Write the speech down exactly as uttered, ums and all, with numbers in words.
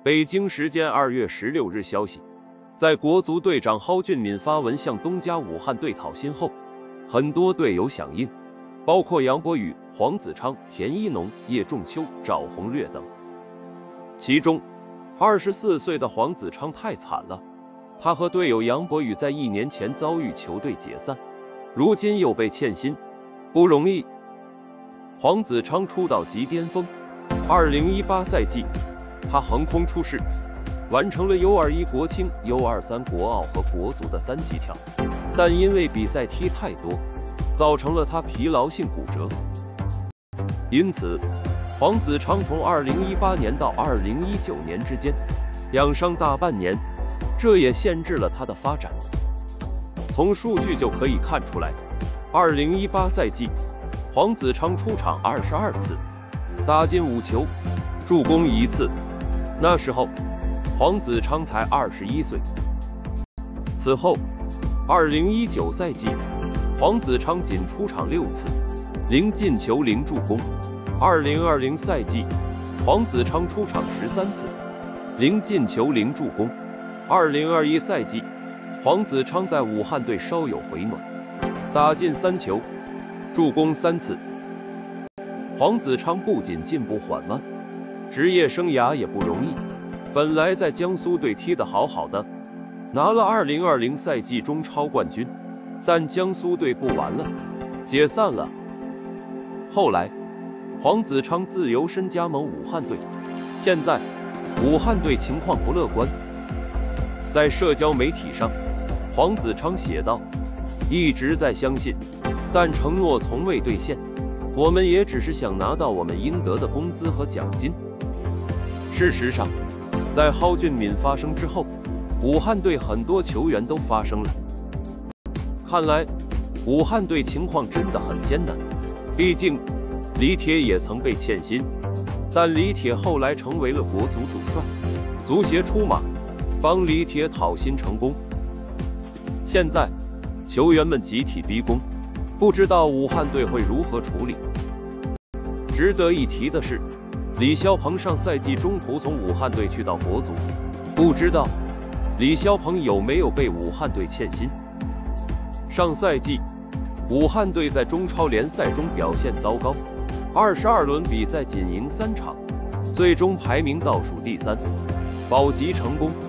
北京时间二月十六日消息，在国足队长蒿俊闵发文向东家武汉队讨薪后，很多队友响应，包括杨博宇、黄子昌、田一农、叶仲秋、赵宏略等。其中，二十四岁的黄子昌太惨了，他和队友杨博宇在一年前遭遇球队解散，如今又被欠薪，不容易。黄子昌出道即巅峰，二零一八赛季，他横空出世，完成了 U 二十一 国青、U 二十三 国奥和国足的三级跳，但因为比赛踢太多，造成了他疲劳性骨折。因此，黄子昌从二零一八年到二零一九年之间养伤大半年，这也限制了他的发展。从数据就可以看出来，二零一八赛季，黄子昌出场二十二次，打进五球，助攻一次。那时候，黄子昌才二十一岁。此后，二零一九赛季，黄子昌仅出场六次，零进球零助攻。二零二零赛季，黄子昌出场十三次，零进球零助攻。二零二一赛季，黄子昌在武汉队稍有回暖，打进三球，助攻三次。黄子昌不仅进步缓慢，职业生涯也不容易。本来在江苏队踢得好好的，拿了二零二零赛季中超冠军，但江苏队不玩了，解散了。后来，黄子昌自由身加盟武汉队，现在武汉队情况不乐观。在社交媒体上，黄子昌写道：“一直在相信，但承诺从未兑现。我们也只是想拿到我们应得的工资和奖金。”事实上，在蒿俊闵发声之后，武汉队很多球员都发声了。看来，武汉队情况真的很艰难。毕竟，李铁也曾被欠薪，但李铁后来成为了国足主帅，足协出马帮李铁讨薪成功。现在，球员们集体逼宫，不知道武汉队会如何处理。值得一提的是，李霄鹏上赛季中途从武汉队去到国足，不知道李霄鹏有没有被武汉队欠薪。上赛季，武汉队在中超联赛中表现糟糕，二十二轮比赛仅赢三场，最终排名倒数第三，保级成功。